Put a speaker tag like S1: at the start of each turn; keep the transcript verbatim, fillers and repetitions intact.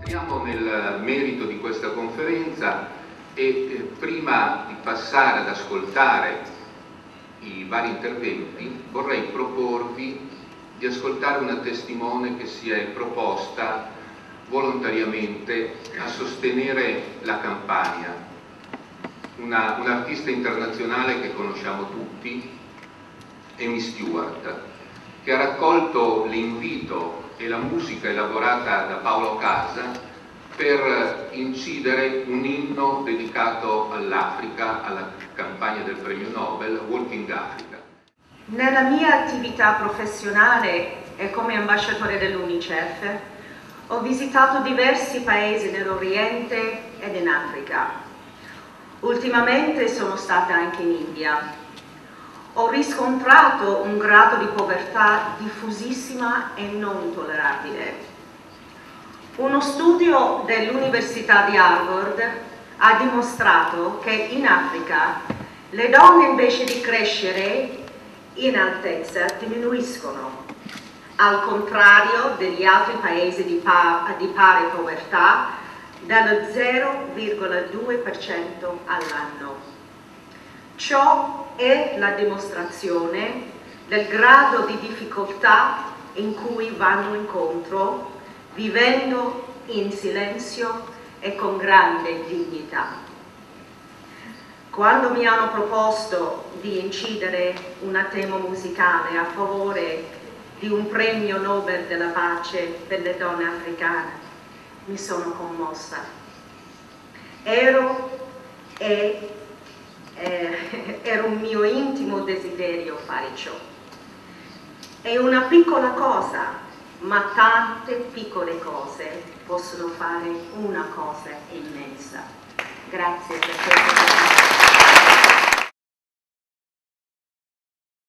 S1: Entriamo nel merito di questa conferenza e eh, prima di passare ad ascoltare i vari interventi vorrei proporvi di ascoltare una testimone che si è proposta volontariamente a sostenere la campagna, una, un artista internazionale che conosciamo tutti, Amy Stewart, che ha raccolto l'invito e la musica elaborata da Paolo Casa per incidere un inno dedicato all'Africa, alla campagna del premio Nobel, Walking Africa.
S2: Nella mia attività professionale e come ambasciatore dell'UNICEF ho visitato diversi paesi nell'Oriente ed in Africa. Ultimamente sono stata anche in India. Ho riscontrato un grado di povertà diffusissima e non tollerabile. Uno studio dell'Università di Harvard ha dimostrato che in Africa le donne invece di crescere in altezza diminuiscono, al contrario degli altri paesi di, pa di pari povertà, dallo zero virgola due per cento all'anno. Ciò è la dimostrazione del grado di difficoltà in cui vanno incontro, vivendo in silenzio e con grande dignità. Quando mi hanno proposto di incidere una tema musicale a favore di un premio Nobel della pace per le donne africane, mi sono commossa. Ero e eh, era un mio intimo desiderio fare ciò. È una piccola cosa, ma tante piccole cose possono fare una cosa immensa. Grazie per questo.